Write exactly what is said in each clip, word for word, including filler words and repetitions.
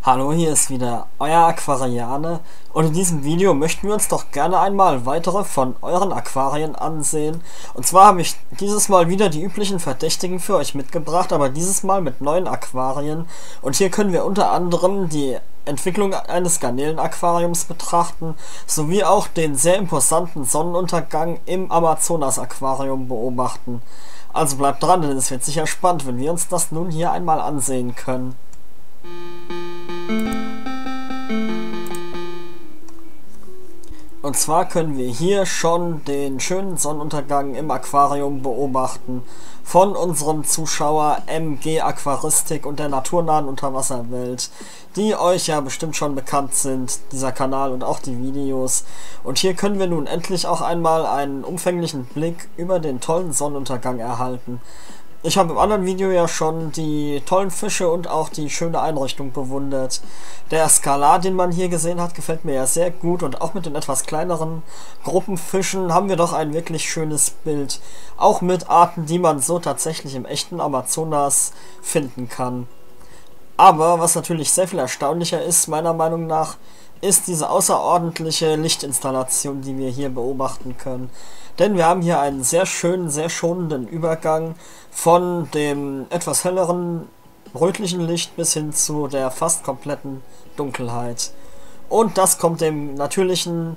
Hallo, hier ist wieder euer Aquarianer und in diesem Video möchten wir uns doch gerne einmal weitere von euren Aquarien ansehen. Und zwar habe ich dieses Mal wieder die üblichen Verdächtigen für euch mitgebracht, aber dieses Mal mit neuen Aquarien. Und hier können wir unter anderem die Entwicklung eines Garnelen-Aquariums betrachten, sowie auch den sehr imposanten Sonnenuntergang im Amazonas-Aquarium beobachten. Also bleibt dran, denn es wird sicher spannend, wenn wir uns das nun hier einmal ansehen können. Und zwar können wir hier schon den schönen Sonnenuntergang im Aquarium beobachten von unserem Zuschauer M G Aquaristik und der naturnahen Unterwasserwelt, die euch ja bestimmt schon bekannt sind, dieser Kanal und auch die Videos. Und hier können wir nun endlich auch einmal einen umfänglichen Blick über den tollen Sonnenuntergang erhalten. Ich habe im anderen Video ja schon die tollen Fische und auch die schöne Einrichtung bewundert. Der Skalar, den man hier gesehen hat, gefällt mir ja sehr gut und auch mit den etwas kleineren Gruppenfischen haben wir doch ein wirklich schönes Bild. Auch mit Arten, die man so tatsächlich im echten Amazonas finden kann. Aber was natürlich sehr viel erstaunlicher ist, meiner Meinung nach, ist diese außerordentliche Lichtinstallation, die wir hier beobachten können. Denn wir haben hier einen sehr schönen, sehr schonenden Übergang von dem etwas helleren rötlichen Licht bis hin zu der fast kompletten Dunkelheit. Und das kommt dem natürlichen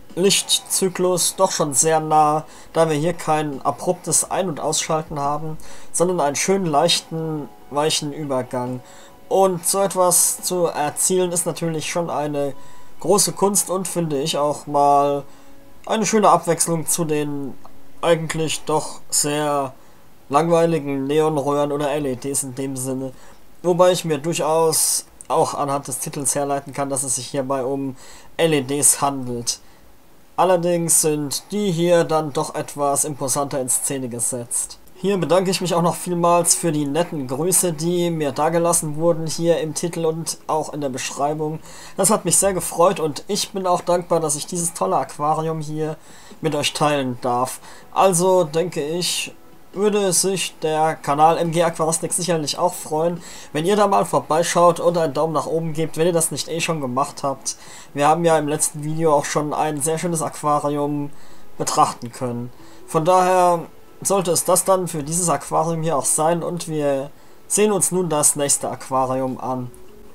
Lichtzyklus doch schon sehr nah, da wir hier kein abruptes Ein- und Ausschalten haben, sondern einen schönen, leichten, weichen Übergang. Und so etwas zu erzielen ist natürlich schon eine große Kunst und finde ich auch mal eine schöne Abwechslung zu den eigentlich doch sehr langweiligen Neonröhren oder L E Ds in dem Sinne. Wobei ich mir durchaus auch anhand des Titels herleiten kann, dass es sich hierbei um L E Ds handelt. Allerdings sind die hier dann doch etwas imposanter in Szene gesetzt. Hier bedanke ich mich auch noch vielmals für die netten Grüße, die mir dagelassen wurden hier im Titel und auch in der Beschreibung. Das hat mich sehr gefreut und ich bin auch dankbar, dass ich dieses tolle Aquarium hier mit euch teilen darf. Also denke ich, würde sich der Kanal M G Aquaristik sicherlich auch freuen, wenn ihr da mal vorbeischaut und einen Daumen nach oben gebt, wenn ihr das nicht eh schon gemacht habt. Wir haben ja im letzten Video auch schon ein sehr schönes Aquarium betrachten können. Von daher sollte es das dann für dieses Aquarium hier auch sein und wir sehen uns nun das nächste Aquarium an.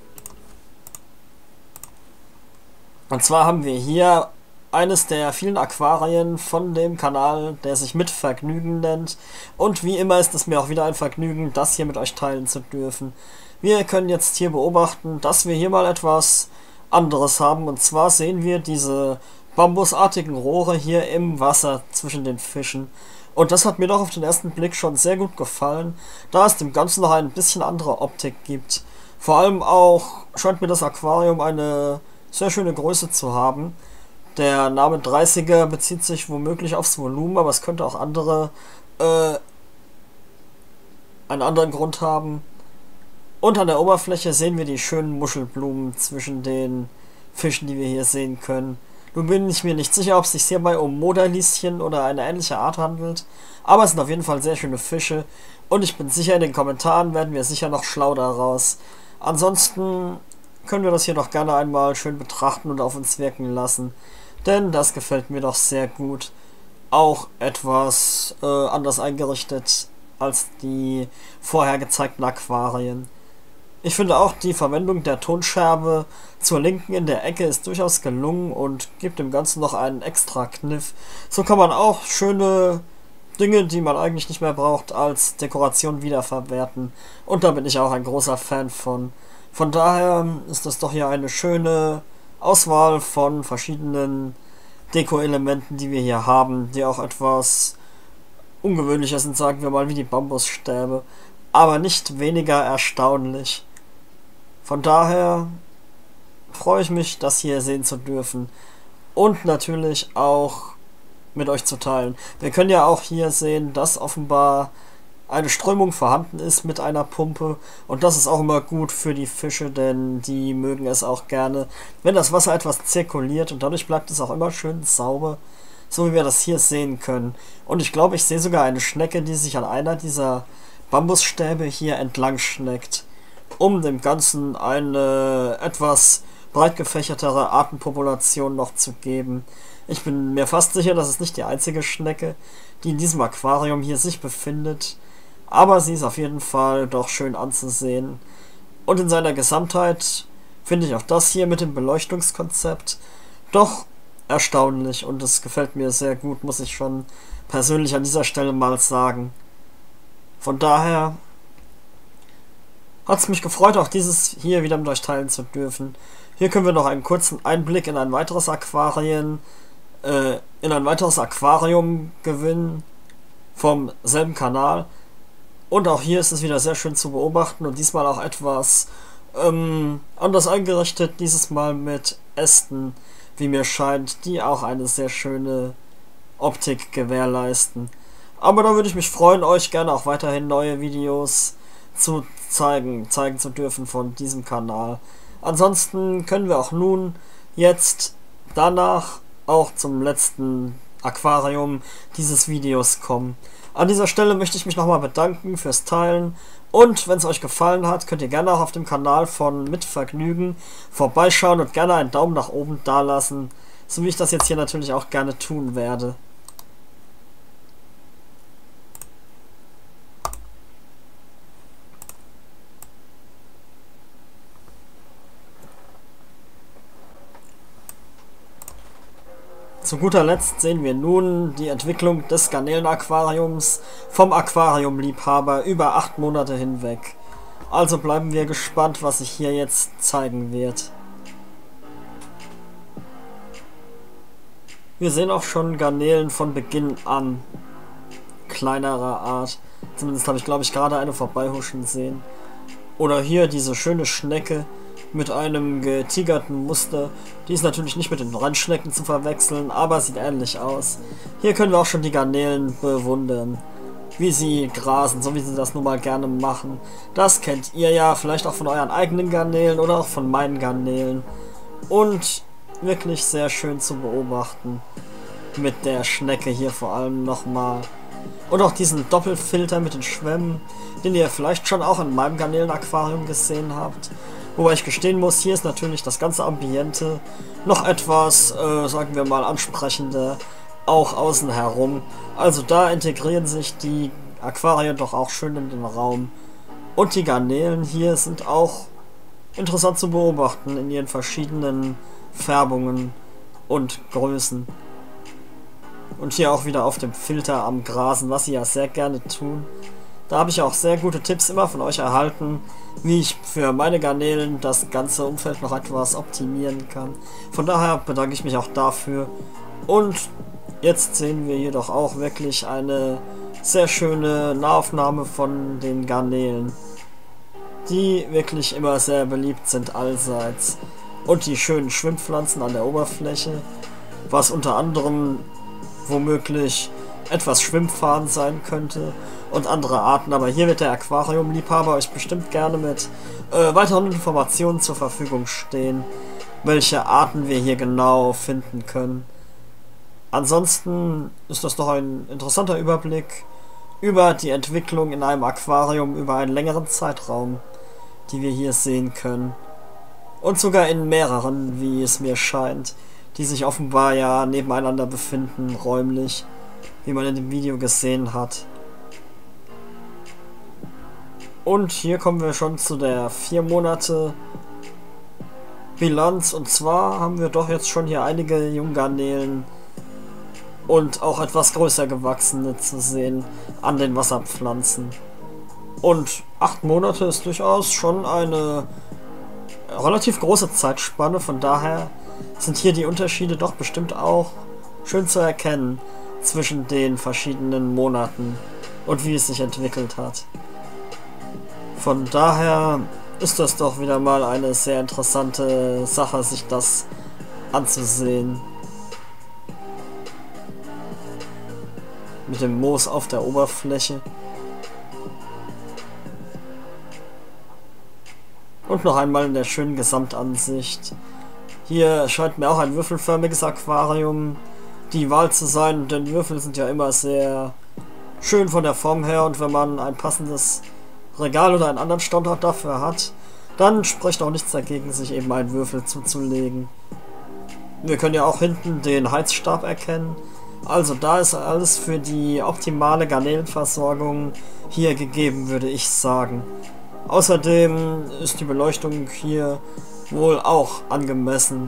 Und zwar haben wir hier eines der vielen Aquarien von dem Kanal, der sich Mit Vergnügen nennt. Und wie immer ist es mir auch wieder ein Vergnügen, das hier mit euch teilen zu dürfen. Wir können jetzt hier beobachten, dass wir hier mal etwas anderes haben. Und zwar sehen wir diese bambusartigen Rohre hier im Wasser zwischen den Fischen. Und das hat mir doch auf den ersten Blick schon sehr gut gefallen, da es dem Ganzen noch ein bisschen andere Optik gibt. Vor allem auch scheint mir das Aquarium eine sehr schöne Größe zu haben. Der Name dreißiger bezieht sich womöglich aufs Volumen, aber es könnte auch andere äh, einen anderen Grund haben. Und an der Oberfläche sehen wir die schönen Muschelblumen zwischen den Fischen, die wir hier sehen können. Nun bin ich mir nicht sicher, ob es sich hierbei um Moderlieschen oder eine ähnliche Art handelt, aber es sind auf jeden Fall sehr schöne Fische und ich bin sicher, in den Kommentaren werden wir sicher noch schlau daraus. Ansonsten können wir das hier doch gerne einmal schön betrachten und auf uns wirken lassen, denn das gefällt mir doch sehr gut. Auch etwas äh, anders eingerichtet als die vorher gezeigten Aquarien. Ich finde auch, die Verwendung der Tonscherbe zur linken in der Ecke ist durchaus gelungen und gibt dem Ganzen noch einen extra Kniff. So kann man auch schöne Dinge, die man eigentlich nicht mehr braucht, als Dekoration wiederverwerten. Und da bin ich auch ein großer Fan von. Von daher ist das doch hier eine schöne Auswahl von verschiedenen Deko-Elementen, die wir hier haben, die auch etwas ungewöhnlicher sind, sagen wir mal, wie die Bambusstäbe. Aber nicht weniger erstaunlich. Von daher freue ich mich, das hier sehen zu dürfen und natürlich auch mit euch zu teilen. Wir können ja auch hier sehen, dass offenbar eine Strömung vorhanden ist mit einer Pumpe und das ist auch immer gut für die Fische, denn die mögen es auch gerne, wenn das Wasser etwas zirkuliert und dadurch bleibt es auch immer schön sauber, so wie wir das hier sehen können. Und ich glaube, ich sehe sogar eine Schnecke, die sich an einer dieser Bambusstäbe hier entlang schneckt. um dem Ganzen eine etwas breit gefächertere Artenpopulation noch zu geben. Ich bin mir fast sicher, das ist nicht die einzige Schnecke, die in diesem Aquarium hier sich befindet, aber sie ist auf jeden Fall doch schön anzusehen. Und in seiner Gesamtheit finde ich auch das hier mit dem Beleuchtungskonzept doch erstaunlich und es gefällt mir sehr gut, muss ich schon persönlich an dieser Stelle mal sagen. Von daher hat es mich gefreut, auch dieses hier wieder mit euch teilen zu dürfen. Hier können wir noch einen kurzen Einblick in ein weiteres Aquarien, äh, in ein weiteres Aquarium gewinnen vom selben Kanal. Und auch hier ist es wieder sehr schön zu beobachten und diesmal auch etwas ähm, anders eingerichtet, dieses Mal mit Ästen, wie mir scheint, die auch eine sehr schöne Optik gewährleisten. Aber da würde ich mich freuen, euch gerne auch weiterhin neue Videos zu zeigen, zeigen zu dürfen von diesem Kanal. Ansonsten können wir auch nun jetzt danach auch zum letzten Aquarium dieses Videos kommen. An dieser Stelle möchte ich mich nochmal bedanken fürs Teilen und wenn es euch gefallen hat, könnt ihr gerne auch auf dem Kanal von Mit Vergnügen vorbeischauen und gerne einen Daumen nach oben dalassen, so wie ich das jetzt hier natürlich auch gerne tun werde. Zu guter Letzt sehen wir nun die Entwicklung des Garnelen-Aquariums vom Aquariumliebhaber über acht Monate hinweg. Also bleiben wir gespannt, was sich hier jetzt zeigen wird. Wir sehen auch schon Garnelen von Beginn an. Kleinerer Art. Zumindest habe ich, glaube ich, gerade eine vorbeihuschen sehen. Oder hier diese schöne Schnecke mit einem getigerten Muster. Die ist natürlich nicht mit den Rennschnecken zu verwechseln, aber sieht ähnlich aus. Hier können wir auch schon die Garnelen bewundern, wie sie grasen, so wie sie das nun mal gerne machen. Das kennt ihr ja vielleicht auch von euren eigenen Garnelen oder auch von meinen Garnelen. Und wirklich sehr schön zu beobachten. Mit der Schnecke hier vor allem nochmal. Und auch diesen Doppelfilter mit den Schwämmen, den ihr vielleicht schon auch in meinem Garnelen-Aquarium gesehen habt. Wobei ich gestehen muss, hier ist natürlich das ganze Ambiente noch etwas, äh, sagen wir mal, ansprechender, auch außen herum. Also da integrieren sich die Aquarien doch auch schön in den Raum. Und die Garnelen hier sind auch interessant zu beobachten in ihren verschiedenen Färbungen und Größen. Und hier auch wieder auf dem Filter am Grasen, was sie ja sehr gerne tun. Da habe ich auch sehr gute Tipps immer von euch erhalten, wie ich für meine Garnelen das ganze Umfeld noch etwas optimieren kann. Von daher bedanke ich mich auch dafür. Und jetzt sehen wir jedoch auch wirklich eine sehr schöne Nahaufnahme von den Garnelen, die wirklich immer sehr beliebt sind allseits. Und die schönen Schwimmpflanzen an der Oberfläche, was unter anderem womöglich etwas Schwimmfarn sein könnte und andere Arten, aber hier wird der Aquariumliebhaber euch bestimmt gerne mit äh, weiteren Informationen zur Verfügung stehen, welche Arten wir hier genau finden können. Ansonsten ist das doch ein interessanter Überblick über die Entwicklung in einem Aquarium über einen längeren Zeitraum, die wir hier sehen können. Und sogar in mehreren, wie es mir scheint, die sich offenbar ja nebeneinander befinden, räumlich, wie man in dem Video gesehen hat. Und hier kommen wir schon zu der vier Monate Bilanz. Und zwar haben wir doch jetzt schon hier einige Junggarnelen und auch etwas größer gewachsene zu sehen an den Wasserpflanzen. Und acht Monate ist durchaus schon eine relativ große Zeitspanne. Von daher sind hier die Unterschiede doch bestimmt auch schön zu erkennen zwischen den verschiedenen Monaten und wie es sich entwickelt hat. Von daher ist das doch wieder mal eine sehr interessante Sache, sich das anzusehen. Mit dem Moos auf der Oberfläche. Und noch einmal in der schönen Gesamtansicht. Hier scheint mir auch ein würfelförmiges Aquarium die Wahl zu sein, denn Würfel sind ja immer sehr schön von der Form her und wenn man ein passendes Regal oder einen anderen Standort dafür hat, dann spricht auch nichts dagegen, sich eben einen Würfel zuzulegen. Wir können ja auch hinten den Heizstab erkennen. Also da ist alles für die optimale Garnelenversorgung hier gegeben, würde ich sagen. Außerdem ist die Beleuchtung hier wohl auch angemessen.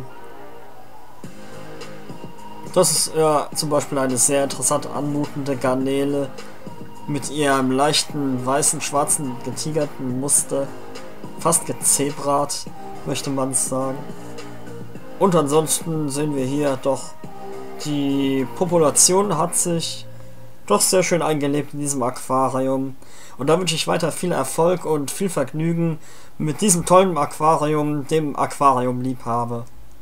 Das ist ja zum Beispiel eine sehr interessant anmutende Garnele mit ihrem leichten weißen, schwarzen, getigerten Muster. Fast gezebrat, möchte man sagen. Und ansonsten sehen wir hier doch, die Population hat sich doch sehr schön eingelebt in diesem Aquarium. Und da wünsche ich weiter viel Erfolg und viel Vergnügen mit diesem tollen Aquarium, dem Aquariumliebhaber.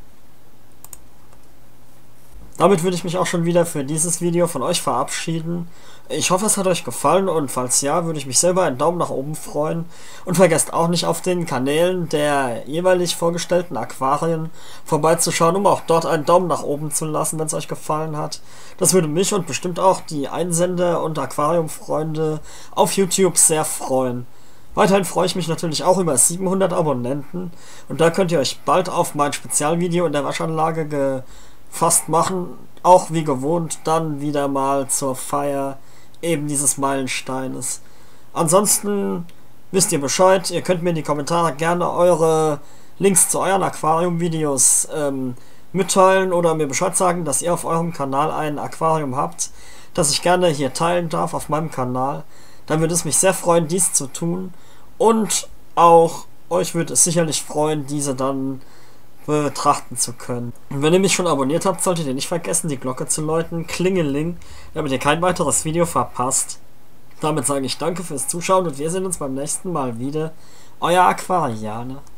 Damit würde ich mich auch schon wieder für dieses Video von euch verabschieden. Ich hoffe, es hat euch gefallen und falls ja, würde ich mich selber einen Daumen nach oben freuen. Und vergesst auch nicht auf den Kanälen der jeweilig vorgestellten Aquarien vorbeizuschauen, um auch dort einen Daumen nach oben zu lassen, wenn es euch gefallen hat. Das würde mich und bestimmt auch die Einsender und Aquariumfreunde auf YouTube sehr freuen. Weiterhin freue ich mich natürlich auch über siebenhundert Abonnenten und da könnt ihr euch bald auf mein Spezialvideo in der Waschanlage gefasst machen, auch wie gewohnt dann wieder mal zur Feier eben dieses Meilensteines. Ansonsten wisst ihr Bescheid, ihr könnt mir in die Kommentare gerne eure Links zu euren Aquarium-Videos ähm, mitteilen oder mir Bescheid sagen, dass ihr auf eurem Kanal ein Aquarium habt, das ich gerne hier teilen darf auf meinem Kanal. Dann würde es mich sehr freuen, dies zu tun und auch euch würde es sicherlich freuen, diese dann betrachten zu können. Und wenn ihr mich schon abonniert habt, solltet ihr nicht vergessen, die Glocke zu läuten, Klingeling, damit ihr kein weiteres Video verpasst. Damit sage ich danke fürs Zuschauen und wir sehen uns beim nächsten Mal wieder. Euer Aquarianer.